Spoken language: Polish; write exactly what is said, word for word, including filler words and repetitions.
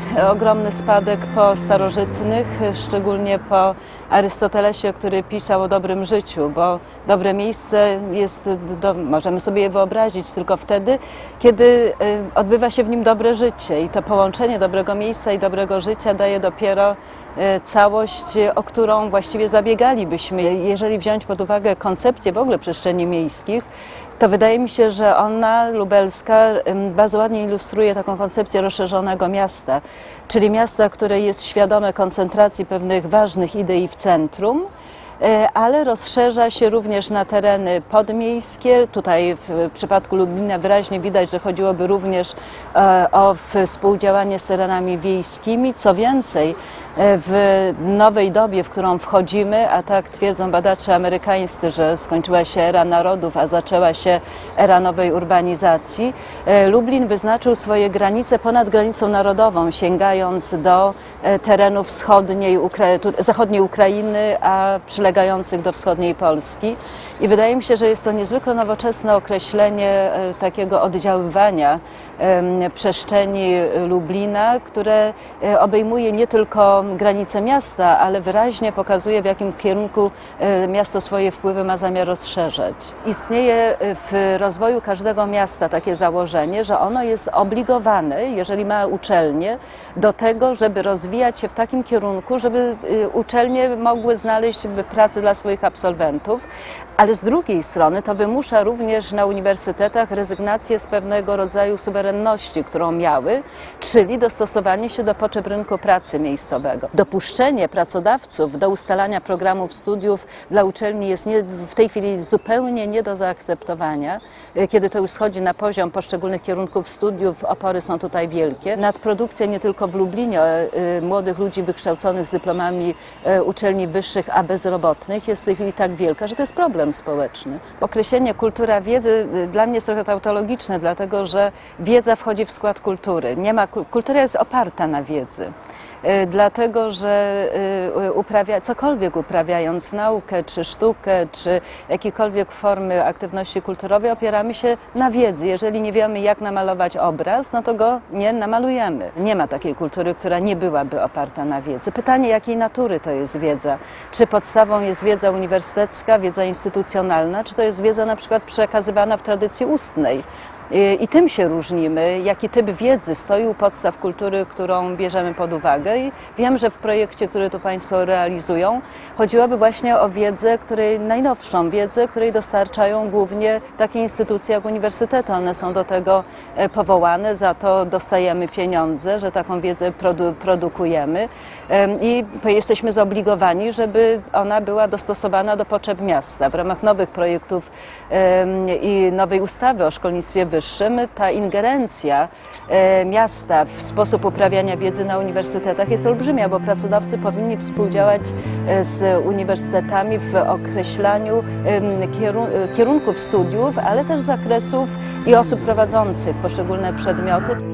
ogromny spadek po starożytnych, szczególnie po Arystotelesie, który pisał o dobrym życiu, bo dobre miejsce jest, do, możemy sobie je wyobrazić tylko wtedy, kiedy odbywa się w nim dobre życie i to połączenie dobrego miejsca i dobrego życia daje dopiero całość, o którą właściwie zabiegalibyśmy. Jeżeli wziąć pod uwagę koncepcję w ogóle przestrzeni miejskich, to wydaje mi się, że ona, lubelska, bardzo ładnie ilustruje taką koncepcję rozszerzonego miasta, czyli miasta, które jest świadome koncentracji pewnych ważnych idei w centrum, ale rozszerza się również na tereny podmiejskie. Tutaj w przypadku Lublina wyraźnie widać, że chodziłoby również o współdziałanie z terenami wiejskimi. Co więcej, w nowej dobie, w którą wchodzimy, a tak twierdzą badacze amerykańscy, że skończyła się era narodów, a zaczęła się era nowej urbanizacji, Lublin wyznaczył swoje granice ponad granicą narodową, sięgając do terenów wschodniej, zachodniej Ukrainy, a przylegających do wschodniej Polski. I wydaje mi się, że jest to niezwykle nowoczesne określenie takiego oddziaływania przestrzeni Lublina, które obejmuje nie tylko granice miasta, ale wyraźnie pokazuje, w jakim kierunku miasto swoje wpływy ma zamiar rozszerzać. Istnieje w rozwoju każdego miasta takie założenie, że ono jest obligowane, jeżeli ma uczelnie, do tego, żeby rozwijać się w takim kierunku, żeby uczelnie mogły znaleźć pracę dla swoich absolwentów, ale z drugiej strony to wymusza również na uniwersytetach rezygnację z pewnego rodzaju suwerenności, którą miały, czyli dostosowanie się do potrzeb rynku pracy miejscowego. Dopuszczenie pracodawców do ustalania programów studiów dla uczelni jest nie, w tej chwili zupełnie nie do zaakceptowania. Kiedy to już schodzi na poziom poszczególnych kierunków studiów, opory są tutaj wielkie. Nadprodukcja nie tylko w Lublinie młodych ludzi wykształconych z dyplomami uczelni wyższych, a bezrobotnych jest w tej chwili tak wielka, że to jest problem społeczny. Określenie kultura wiedzy dla mnie jest trochę tautologiczne, dlatego że wiedza wchodzi w skład kultury. Nie ma, kultura jest oparta na wiedzy. Dlatego, że uprawia, cokolwiek uprawiając naukę, czy sztukę, czy jakiekolwiek formy aktywności kulturowej, opieramy się na wiedzy. Jeżeli nie wiemy, jak namalować obraz, no to go nie namalujemy. Nie ma takiej kultury, która nie byłaby oparta na wiedzy. Pytanie, jakiej natury to jest wiedza? Czy podstawą jest wiedza uniwersytecka, wiedza instytucjonalna, czy to jest wiedza na przykład przekazywana w tradycji ustnej? I tym się różnimy, jaki typ wiedzy stoi u podstaw kultury, którą bierzemy pod uwagę. I wiem, że w projekcie, który tu Państwo realizują, chodziłoby właśnie o wiedzę, której najnowszą wiedzę, której dostarczają głównie takie instytucje jak uniwersytety. One są do tego powołane, za to dostajemy pieniądze, że taką wiedzę produ produkujemy i jesteśmy zobligowani, żeby ona była dostosowana do potrzeb miasta. W ramach nowych projektów i nowej ustawy o szkolnictwie wyższym ta ingerencja e, miasta w sposób uprawiania wiedzy na uniwersytetach jest olbrzymia, bo pracodawcy powinni współdziałać e, z uniwersytetami w określaniu e, kierun kierunków studiów, ale też zakresów i osób prowadzących poszczególne przedmioty.